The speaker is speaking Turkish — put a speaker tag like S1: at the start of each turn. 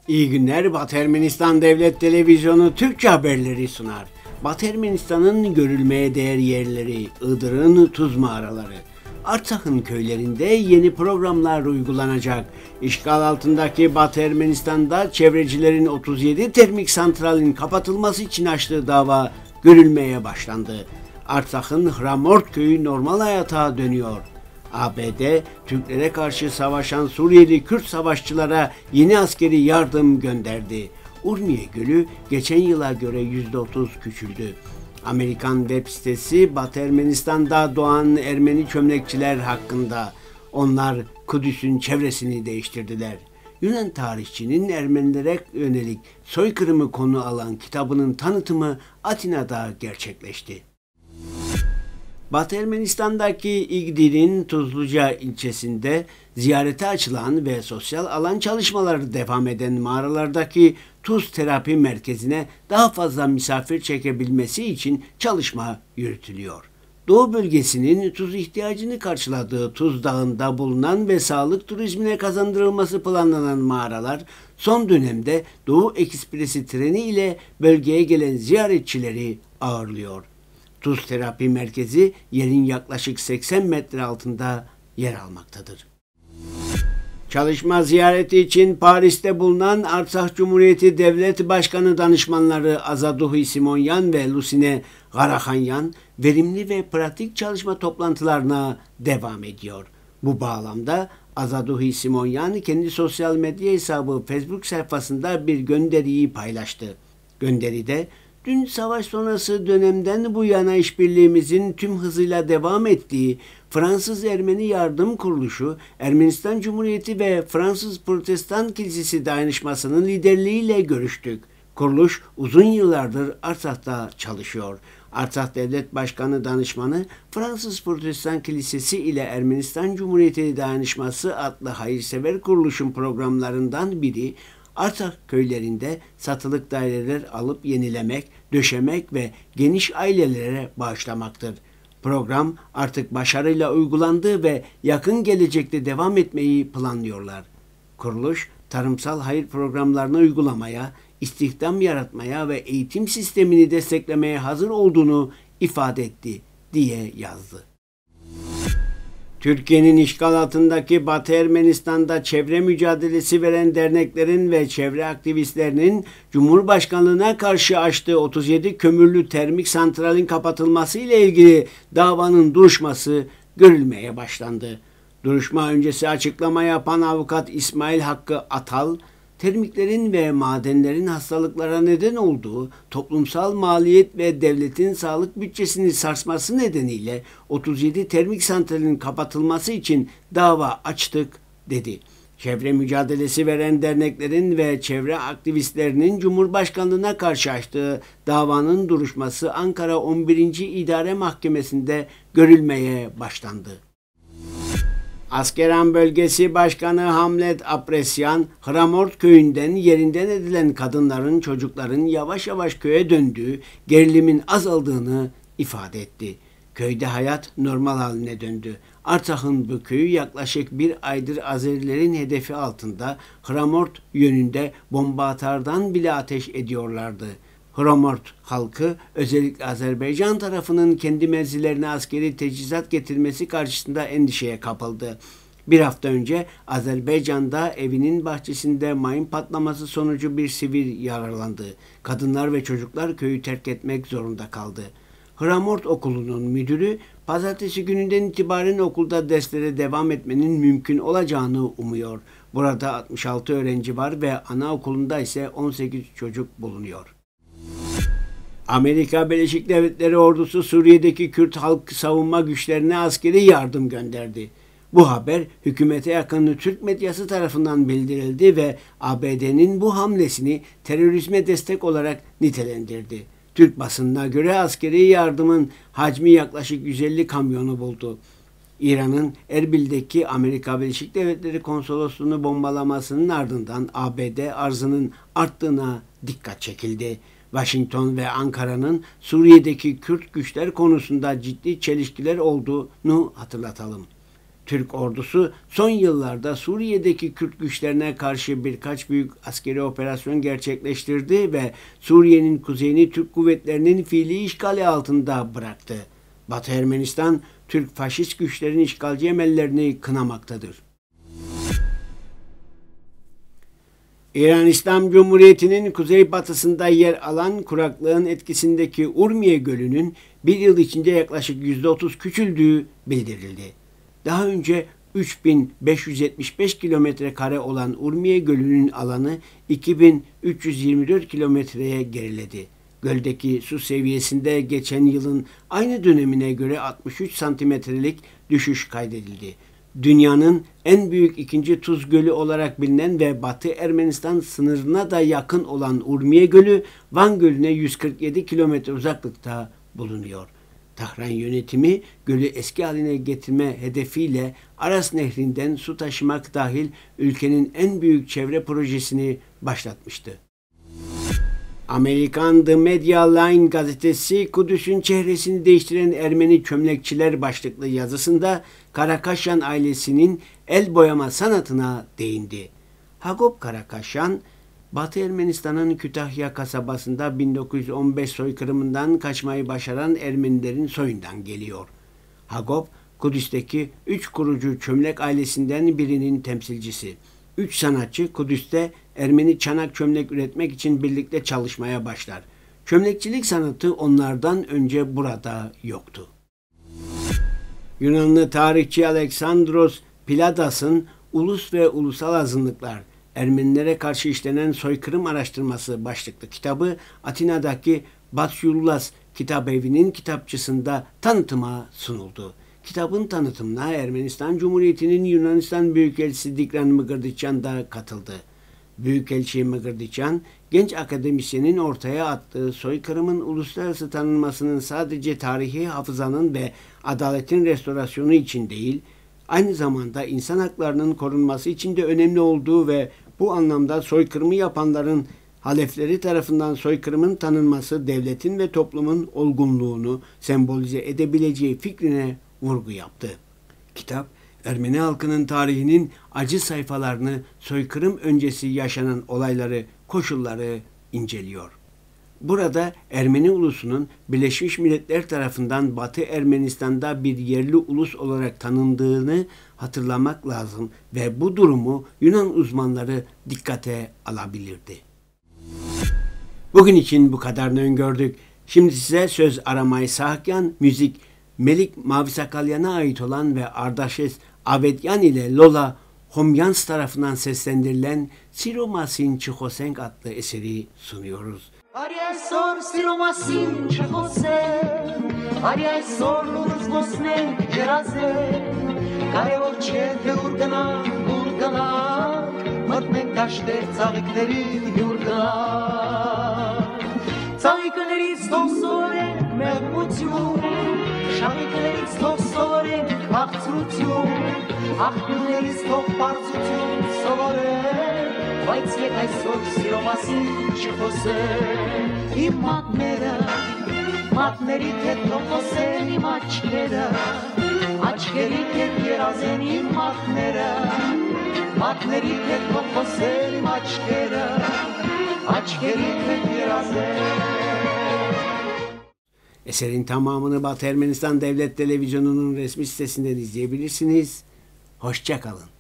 S1: İyi günler. Batı Ermenistan Devlet Televizyonu Türkçe haberleri sunar. Batı Ermenistan'ın görülmeye değer yerleri, Iğdır'ın tuz mağaraları. Artsak'ın köylerinde yeni programlar uygulanacak. İşgal altındaki Batı Ermenistan'da çevrecilerin 37 termik santralin kapatılması için açtığı dava görülmeye başlandı. Artsak'ın Hramort köyü normal hayata dönüyor. ABD, Türklere karşı savaşan Suriyeli Kürt savaşçılara yeni askeri yardım gönderdi. Urmiye Gölü geçen yıla göre %30 küçüldü. Amerikan web sitesi Batı Ermenistan'da doğan Ermeni çömlekçiler hakkında. Onlar Kudüs'ün çevresini değiştirdiler. Yunan tarihçinin Ermenilere yönelik soykırımı konu alan kitabının tanıtımı Atina'da gerçekleşti. Batı Ermenistan'daki İgdir'in Tuzluca ilçesinde ziyarete açılan ve sosyal alan çalışmaları devam eden mağaralardaki tuz terapi merkezine daha fazla misafir çekebilmesi için çalışma yürütülüyor. Doğu bölgesinin tuz ihtiyacını karşıladığı Tuz Dağı'nda bulunan ve sağlık turizmine kazandırılması planlanan mağaralar son dönemde Doğu Ekspresi treni ile bölgeye gelen ziyaretçileri ağırlıyor. Tuz terapi merkezi yerin yaklaşık 80 metre altında yer almaktadır. Çalışma ziyareti için Paris'te bulunan Artsakh Cumhuriyeti Devlet Başkanı danışmanları Azaduhi Simonyan ve Lusine Garakhanyan verimli ve pratik çalışma toplantılarına devam ediyor. Bu bağlamda Azaduhi Simonyan kendi sosyal medya hesabı Facebook sayfasında bir gönderiyi paylaştı. Gönderide dün savaş sonrası dönemden bu yana işbirliğimizin tüm hızıyla devam ettiği Fransız Ermeni Yardım Kuruluşu, Ermenistan Cumhuriyeti ve Fransız Protestan Kilisesi dayanışmasının liderliğiyle görüştük. Kuruluş uzun yıllardır Artsak'ta çalışıyor. Artsakh Devlet Başkanı Danışmanı, Fransız Protestan Kilisesi ile Ermenistan Cumhuriyeti Dayanışması adlı hayırsever kuruluşun programlarından biri, Artsakh köylerinde satılık daireler alıp yenilemek, döşemek ve geniş ailelere bağışlamaktır. Program artık başarıyla uygulandı ve yakın gelecekte devam etmeyi planlıyorlar. Kuruluş, tarımsal hayır programlarını uygulamaya, istihdam yaratmaya ve eğitim sistemini desteklemeye hazır olduğunu ifade etti diye yazdı. Türkiye'nin işgal altındaki Batı Ermenistan'da çevre mücadelesi veren derneklerin ve çevre aktivistlerinin Cumhurbaşkanlığına karşı açtığı 37 kömürlü termik santralin kapatılması ile ilgili davanın duruşması görülmeye başlandı. Duruşma öncesi açıklama yapan avukat İsmail Hakkı Atal, termiklerin ve madenlerin hastalıklara neden olduğu, toplumsal maliyet ve devletin sağlık bütçesini sarsması nedeniyle 37 termik santralin kapatılması için dava açtık dedi. Çevre mücadelesi veren derneklerin ve çevre aktivistlerinin Cumhurbaşkanlığına karşı açtığı davanın duruşması Ankara 11. İdare Mahkemesi'nde görülmeye başlandı. Askeran Bölgesi Başkanı Hamlet Apresyan, Hramort köyünden yerinden edilen kadınların, çocukların yavaş yavaş köye döndüğü, gerilimin azaldığını ifade etti. Köyde hayat normal haline döndü. Artsak'ın bu köyü yaklaşık bir aydır Azerilerin hedefi altında Hramort yönünde bomba atardan bile ateş ediyorlardı. Hramort halkı özellikle Azerbaycan tarafının kendi mevzilerine askeri teçhizat getirmesi karşısında endişeye kapıldı. Bir hafta önce Azerbaycan'da evinin bahçesinde mayın patlaması sonucu bir sivil yaralandı. Kadınlar ve çocuklar köyü terk etmek zorunda kaldı. Hramort Okulu'nun müdürü pazartesi gününden itibaren okulda derslere devam etmenin mümkün olacağını umuyor. Burada 66 öğrenci var ve anaokulunda ise 18 çocuk bulunuyor. Amerika Birleşik Devletleri ordusu Suriye'deki Kürt halk savunma güçlerine askeri yardım gönderdi. Bu haber hükümete yakın Türk medyası tarafından bildirildi ve ABD'nin bu hamlesini terörizme destek olarak nitelendirdi. Türk basınına göre askeri yardımın hacmi yaklaşık 150 kamyonu buldu. İran'ın Erbil'deki Amerika Birleşik Devletleri konsolosluğunu bombalamasının ardından ABD arzının arttığına dikkat çekildi. Washington ve Ankara'nın Suriye'deki Kürt güçler konusunda ciddi çelişkiler olduğunu hatırlatalım. Türk ordusu son yıllarda Suriye'deki Kürt güçlerine karşı birkaç büyük askeri operasyon gerçekleştirdi ve Suriye'nin kuzeyini Türk kuvvetlerinin fiili işgali altında bıraktı. Batı Ermenistan, Türk faşist güçlerin işgalci emellerini kınamaktadır. İran İslam Cumhuriyeti'nin kuzeybatısında yer alan kuraklığın etkisindeki Urmiye Gölü'nün bir yıl içinde yaklaşık %30 küçüldüğü bildirildi. Daha önce 3575 kilometre kare olan Urmiye Gölü'nün alanı 2324 kilometreye geriledi. Göldeki su seviyesinde geçen yılın aynı dönemine göre 63 santimetrelik düşüş kaydedildi. Dünyanın en büyük ikinci tuz gölü olarak bilinen ve Batı Ermenistan sınırına da yakın olan Urmiye Gölü, Van Gölü'ne 147 kilometre uzaklıkta bulunuyor. Tahran yönetimi gölü eski haline getirme hedefiyle Aras Nehri'nden su taşımak dahil ülkenin en büyük çevre projesini başlatmıştı. Amerikan The Media Line gazetesi Kudüs'ün çehresini değiştiren Ermeni çömlekçiler başlıklı yazısında Karakaşyan ailesinin el boyama sanatına değindi. Hagop Karakaşyan, Batı Ermenistan'ın Kütahya kasabasında 1915 soykırımından kaçmayı başaran Ermenilerin soyundan geliyor. Hagop, Kudüs'teki 3 kurucu çömlek ailesinden birinin temsilcisi. 3 sanatçı Kudüs'te Ermeni çanak çömlek üretmek için birlikte çalışmaya başlar. Çömlekçilik sanatı onlardan önce burada yoktu. Yunanlı tarihçi Alexandros Piladas'ın Ulus ve Ulusal Azınlıklar, Ermenilere karşı işlenen soykırım araştırması başlıklı kitabı Atina'daki Batyulas Kitabevi'nin kitapçısında tanıtıma sunuldu. Kitabın tanıtımına Ermenistan Cumhuriyeti'nin Yunanistan Büyükelçisi Dikran Mıgırdıçyan da katıldı. Büyükelçi Mıgırdıçyan, genç akademisyenin ortaya attığı soykırımın uluslararası tanınmasının sadece tarihi hafızanın ve adaletin restorasyonu için değil, aynı zamanda insan haklarının korunması için de önemli olduğu ve bu anlamda soykırımı yapanların halefleri tarafından soykırımın tanınması devletin ve toplumun olgunluğunu sembolize edebileceği fikrine vurgu yaptı. Kitap, Ermeni halkının tarihinin acı sayfalarını, soykırım öncesi yaşanan olayları, koşulları inceliyor. Burada Ermeni ulusunun Birleşmiş Milletler tarafından Batı Ermenistan'da bir yerli ulus olarak tanındığını hatırlamak lazım ve bu durumu Yunan uzmanları dikkate alabilirdi. Bugün için bu kadarını öngördük. Şimdi size söz Aramay Sahakyan, müzik Melik Mavisakalyan'a ait olan ve Ardaşes Avedyan ile Lola Homyans tarafından seslendirilen Siromasin Çikosenk adlı eseri sunuyoruz.
S2: Ariasor Siromasin Çikosenk, Ariasor Luruzgosnen Gerazen, Karevor Çete Urgana, Urgana, Mırtmen Taşter Çağıklerin Yurgana. Çağıklerin Stoksoren Mehmutyu, Şahıklerin Stoksoren Maktutyu, Ahklerin Stokpartutyu Soren, Vaytsiyek Aysor Siromasin Çikosen, İmatnera, Matneri Tetrokosen İmaçkera, Açkeri Tetrazen İmatnera, Matneri Tetrokosen İmaçkera, Açkeri Tetrazen.
S1: Eserin tamamını Batı Ermenistan Devlet Televizyonu'nun resmi sitesinden izleyebilirsiniz. Hoşça kalın.